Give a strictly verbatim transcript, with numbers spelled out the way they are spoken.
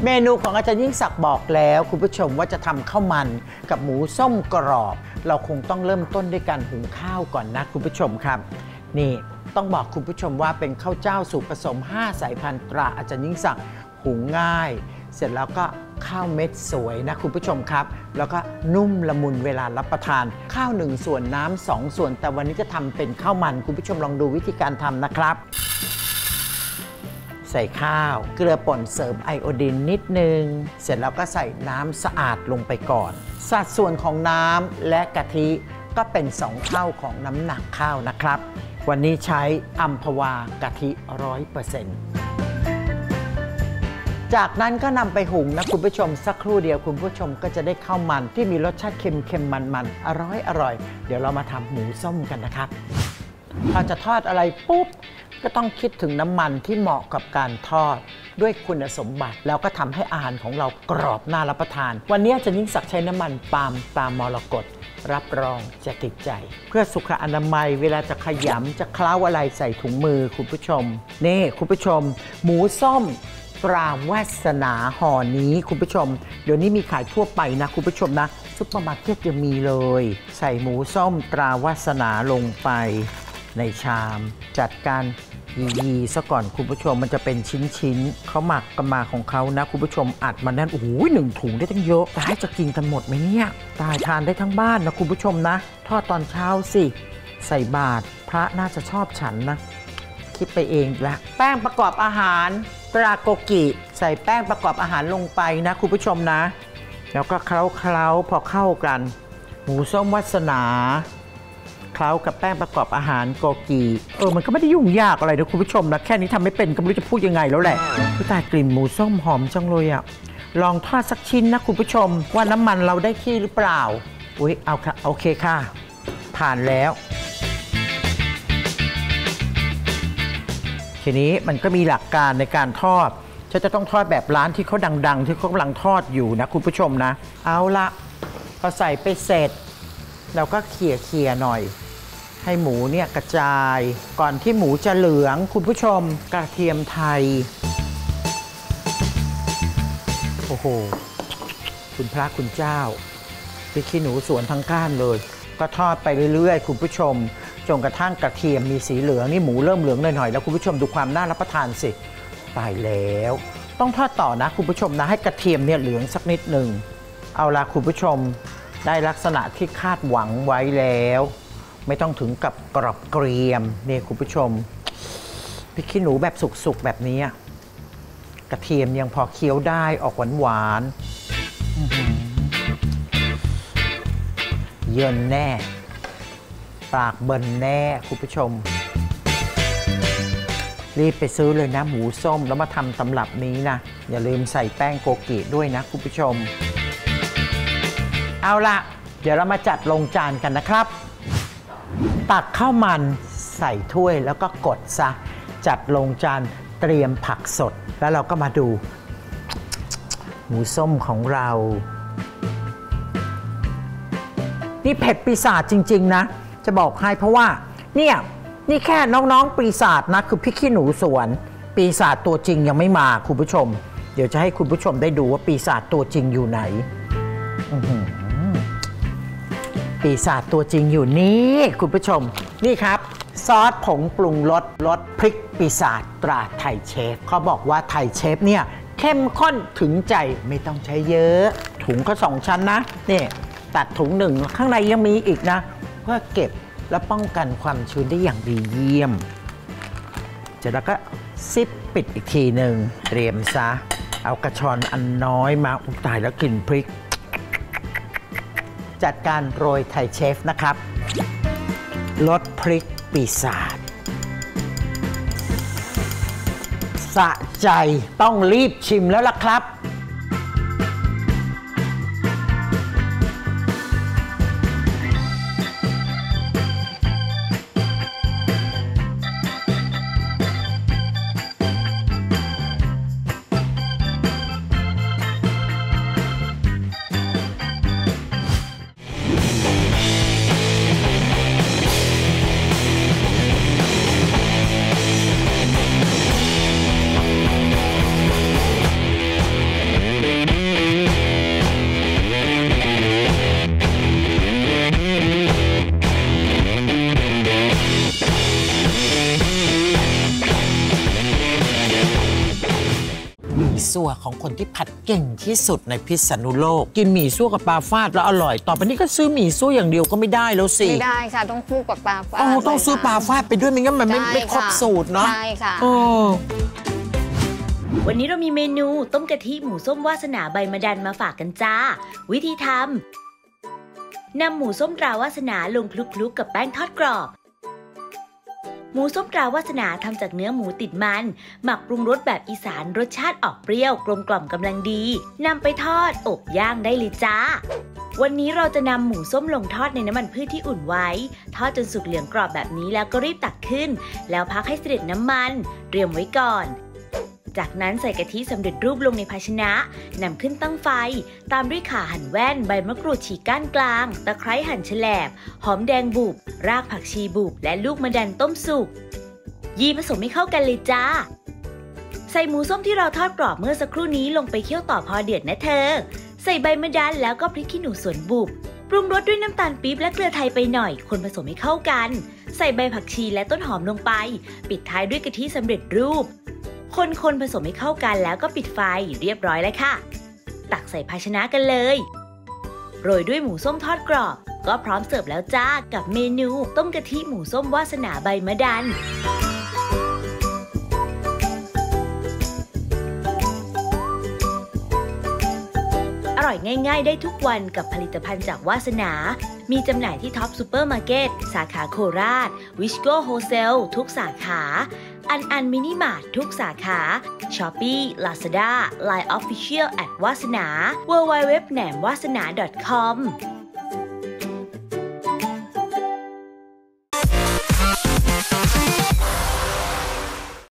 เมนูของอาจารย์ยิ่งศักดิ์บอกแล้วคุณผู้ชมว่าจะทำข้าวมันกับหมูส้มกรอบเราคงต้องเริ่มต้นด้วยการหุงข้าวก่อนนะคุณผู้ชมครับนี่ต้องบอกคุณผู้ชมว่าเป็นข้าวเจ้าสูตรผสมห้าสายพันธุ์ตราอาจารย์ยิ่งศักดิ์หุงง่ายเสร็จแล้วก็ข้าวเม็ดสวยนะคุณผู้ชมครับแล้วก็นุ่มละมุนเวลารับประทานข้าวหนึ่งส่วนน้ำสองส่วนแต่วันนี้จะทำเป็นข้าวมันคุณผู้ชมลองดูวิธีการทำนะครับใส่ข้าวเกลือป่นเสริมไอโอดีนนิดนึงเสร็จแล้วก็ใส่น้ำสะอาดลงไปก่อนสัดส่วนของน้ำและกะทิก็เป็นสองเท่าของน้ำหนักข้าวนะครับวันนี้ใช้อัมพวากะทิ ร้อยเปอร์เซ็นต์ จากนั้นก็นำไปหุงนะคุณผู้ชมสักครู่เดียวคุณผู้ชมก็จะได้ข้าวมันที่มีรสชาติเค็มๆมันๆอร่อยอร่อยเดี๋ยวเรามาทำหมูส้มกันนะครับพอจะทอดอะไรปุ๊บก็ต้องคิดถึงน้ำมันที่เหมาะกับการทอดด้วยคุณสมบัติแล้วก็ทำให้อาหารของเรากรอบน่ารับประทานวันนี้อาจารย์ยิ่งศักดิ์ใช้น้ำมันปาล์มตามมรกตรับรองจะติดใจเพื่อสุขอนามัยเวลาจะขยำจะเคล้าอะไรใส่ถุงมือคุณผู้ชมนี่คุณผู้ชมหมูส้มตราวาสนาห่อนี้คุณผู้ชมเดี๋ยวนี้มีขายทั่วไปนะคุณผู้ชมนะซุปเปอร์มาร์เก็ตยังมีเลยใส่หมูส้มตราวาสนาลงไปในชามจัดการยีๆซะก่อนคุณผู้ชมมันจะเป็นชิ้นๆเขาหมักกันมาของเขานะคุณผู้ชมอัดมาแน่นโอ้โหหนึ่งถุงได้ตั้งเยอะแต่ให้จะกินกันหมดไหมเนี่ยตายทานได้ทั้งบ้านนะคุณผู้ชมนะทอดตอนเช้าสิใส่บาตรพระน่าจะชอบฉันนะคิดไปเองละแป้งประกอบอาหารตราโกกิใส่แป้งประกอบอาหารลงไปนะคุณผู้ชมนะแล้วก็เคล้าๆพอเข้ากันหมูส้มวาสนาเคล้ากับแป้งประกอบอาหารโกกีเออมันก็ไม่ได้ยุ่งยากอะไรนะคุณผู้ชมนะแค่นี้ทำไม่เป็นก็ไม่รู้จะพูดยังไงแล้วแหละพี่ตายกลิ่นหมูส้มหอมจังเลยอ่ะลองทอดสักชิ้นนะคุณผู้ชมว่าน้ำมันเราได้ที่หรือเปล่าอุ้ยเอาค่ะโอเคค่ะผ่านแล้วทีนี้มันก็มีหลักการในการทอดฉันจะต้องทอดแบบร้านที่เขาดังๆที่เขากำลังทอดอยู่นะคุณผู้ชมนะเอาละพอใส่ไปเสร็จเราก็เขี่ยเขี่ยหน่อยให้หมูเนี่ยกระจายก่อนที่หมูจะเหลืองคุณผู้ชมกระเทียมไทยโอ้โหคุณพระคุณเจ้าพริกขี้หนูสวนทั้งก้านเลยก็ทอดไปเรื่อยๆคุณผู้ชมจนกระทั่งกระเทียมมีสีเหลืองนี่หมูเริ่มเหลืองหน่อยๆแล้วคุณผู้ชมดูความน่ารับประทานสิตายแล้วต้องทอดต่อนะคุณผู้ชมนะให้กระเทียมเนี่ยเหลืองสักนิดหนึ่งเอาละคุณผู้ชมได้ลักษณะที่คาดหวังไว้แล้วไม่ต้องถึงกับกรอบเกรียมนี่คุณผู้ชมพริกขี้หนูแบบสุกๆแบบนี้กระเทียมยังพอเคี้ยวได้ออกหวานๆเยินแน่ปากเบิ่นแน่คุณผู้ชมรีบไปซื้อเลยนะหมูส้มแล้วมาทำตำรับนี้นะอย่าลืมใส่แป้งโกกิด้วยนะคุณผู้ชมเอาละเดี๋ยวเรามาจัดลงจานกันนะครับตักข้าวมันใส่ถ้วยแล้วก็กดซะจัดลงจานเตรียมผักสดแล้วเราก็มาดูหมูส้มของเรานี่เผ็ดปีศาจจริงๆนะจะบอกให้เพราะว่าเนี่ยนี่แค่น้องๆปีศาจนะคือพริกขี้หนูสวนปีศาจตัวจริงยังไม่มาคุณผู้ชมเดี๋ยวจะให้คุณผู้ชมได้ดูว่าปีศาจตัวจริงอยู่ไหนปีศาจตัวจริงอยู่นี่คุณผู้ชมนี่ครับซอสผงปรุงรสรสพริกปีศาจตราไทยเชฟเขาบอกว่าไทยเชฟเนี่ยเข้มข้นถึงใจไม่ต้องใช้เยอะถุงก็สองชั้นนะนี่ตัดถุงหนึ่งข้างในยังมีอีกนะเพื่อเก็บและป้องกันความชื้นได้อย่างดีเยี่ยมเสร็จแล้วก็ซิปปิดอีกทีหนึ่งเตรียมซะเอากระชอนอันน้อยมาอุ้ยตายแล้วกลิ่นพริกจัดการโรยไทยเชฟนะครับรสพริกปีศาจสะใจต้องรีบชิมแล้วล่ะครับซั่วของคนที่ผัดเก่งที่สุดในพิษณุโลกกินหมี่ซั่วกับปลาฟาดแล้วอร่อยต่อไปนี้ก็ซื้อหมี่ซั่วอย่างเดียวก็ไม่ได้แล้วสิไม่ได้ค่ะต้องคู่กับปลาฟาดอ๋อต้องซื้อปลาฟาดไปด้วยไม่งั้นมันไม่ไม่ครบสูตรเนาะใช่ค่ะวันนี้เรามีเมนูต้มกะทิหมูส้มวาสนาใบมะดันมาฝากกันจ้าวิธีทำนำหมูส้มตราวาสนาลงคลุกๆกับแป้งทอดกรอบหมูส้มตราวาสนาทำจากเนื้อหมูติดมันหมักปรุงรสแบบอีสานรสชาติออกเปรี้ยวกลมกล่อมกำลังดีนำไปทอดอบย่างได้เลยจ้าวันนี้เราจะนำหมูส้มลงทอดในน้ำมันพืชที่อุ่นไว้ทอดจนสุกเหลืองกรอบแบบนี้แล้วก็รีบตักขึ้นแล้วพักให้เสด็จน้ำมันเตรียมไว้ก่อนจากนั้นใส่กะทิสำเร็จรูปลงในภาชนะนำขึ้นตั้งไฟตามด้วยข่าหั่นแว่นใบมะกรูดฉีกก้านกลางตะไคร้หั่นแฉลบหอมแดงบุบรากผักชีบุบและลูกมะดันต้มสุกยีผสมให้เข้ากันเลยจ้าใส่หมูส้มที่เราทอดกรอบเมื่อสักครู่นี้ลงไปเคี่ยวต่อพอเดือดนะเธอใส่ใบมะดันแล้วก็พริกขี้หนูสวนบุบปรุงรสด้วยน้ำตาลปี๊บและเกลือไทยไปหน่อยคนผสมให้เข้ากันใส่ใบผักชีและต้นหอมลงไปปิดท้ายด้วยกะทิสำเร็จรูปคนๆผสมให้เข้ากันแล้วก็ปิดไฟเรียบร้อยแล้วค่ะตักใส่ภาชนะกันเลยโรยด้วยหมูส้มทอดกรอบก็พร้อมเสิร์ฟแล้วจ้ากับเมนูต้มกะทิหมูส้มวาสนาใบมะดันอร่อยง่ายๆได้ทุกวันกับผลิตภัณฑ์จากวาสนามีจำหน่ายที่ท็อปซูเปอร์มาร์เก็ตสาขาโคราชวิชโก้โฮเซลทุกสาขาอันอันมินิมาร์ททุกสาขา Shopee Lazada ไลน์ Official แอท วาสนา ดับเบิลยู ดับเบิลยู ดับเบิลยู ดอท แหนมวาสนา ดอท คอม